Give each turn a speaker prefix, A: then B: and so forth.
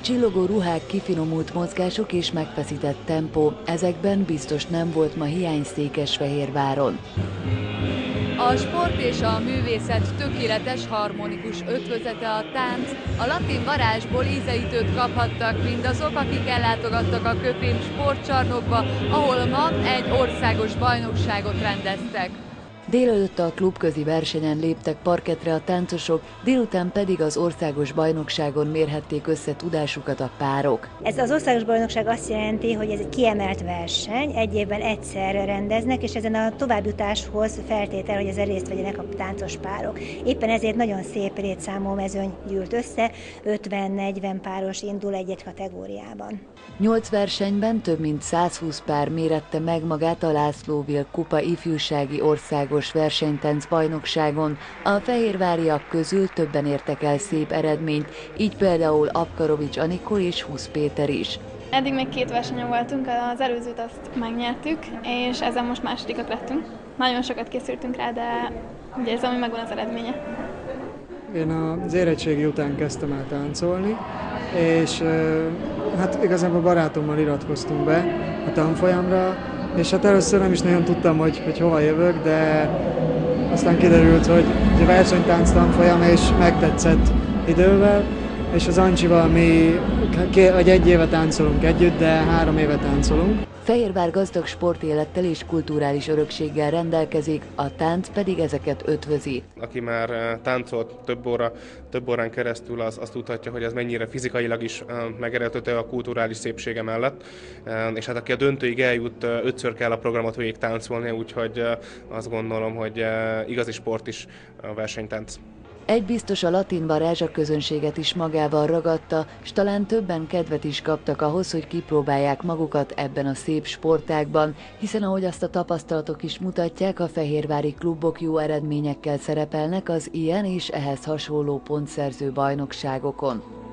A: csillogó ruhák, kifinomult mozgások és megfeszített tempó, ezekben biztos nem volt ma hiány Székesfehérváron.
B: A sport és a művészet tökéletes harmonikus ötvözete a tánc, a latin varázsból ízelítőt kaphattak mindazok, akik ellátogattak a Köpém sportcsarnokba, ahol ma egy országos bajnokságot rendeztek.
A: Délelőtt a klubközi versenyen léptek parkettre a táncosok, délután pedig az országos bajnokságon mérhették össze tudásukat a párok.
C: Ez az országos bajnokság azt jelenti, hogy ez egy kiemelt verseny, egy évben egyszer rendeznek, és ezen a továbbjutáshoz feltétel, hogy ezen részt vegyenek a táncos párok. Éppen ezért nagyon szép létszámú mezőny gyűlt össze, 50-40 páros indul egy-egy kategóriában.
A: 8 versenyben több mint 120 pár mérette meg magát a László Vilk kupa ifjúsági országos versenytánc bajnokságon. A fehérváriak közül többen értek el szép eredményt, így például Apkarovics Anikó és Husz Péter is.
D: Eddig még 2 versenyen voltunk, az előzőt azt megnyertük, és ezen most másodikak lettünk. Nagyon sokat készültünk rá, de úgy érzem, hogy megvan az eredménye.
E: Én az érettségi után kezdtem el táncolni, és hát igazából barátommal iratkoztunk be a tanfolyamra, és hát először nem is nagyon tudtam, hogy hova jövök, de aztán kiderült, hogy egy versenytánc tanfolyam, és megtetszett idővel, és az Ancsival mi egy éve táncolunk együtt, de 3 éve táncolunk.
A: Fehérvár gazdag sportélettel és kulturális örökséggel rendelkezik, a tánc pedig ezeket ötvözi.
F: Aki már táncolt több órán keresztül, az tudhatja, hogy ez mennyire fizikailag is megerőltető a kulturális szépsége mellett, és hát aki a döntőig eljut, 5-ször kell a programot végig táncolni, úgyhogy azt gondolom, hogy igazi sport is a versenytánc.
A: Egy biztos, a latin varázs a közönséget is magával ragadta, s talán többen kedvet is kaptak ahhoz, hogy kipróbálják magukat ebben a szép sportágban, hiszen ahogy azt a tapasztalatok is mutatják, a fehérvári klubok jó eredményekkel szerepelnek az ilyen és ehhez hasonló pontszerző bajnokságokon.